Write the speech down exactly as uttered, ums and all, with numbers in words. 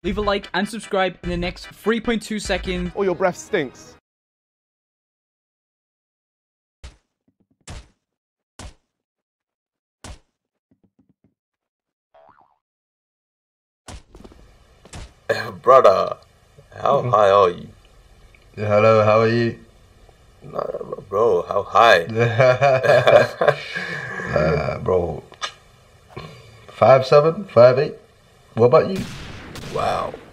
leave a like and subscribe in the next three point two seconds. Or your breath stinks. Brother, how high are you? Yeah, hello, how are you? Nah, bro, how high? uh, bro, five seven, five eight. What about you? Wow.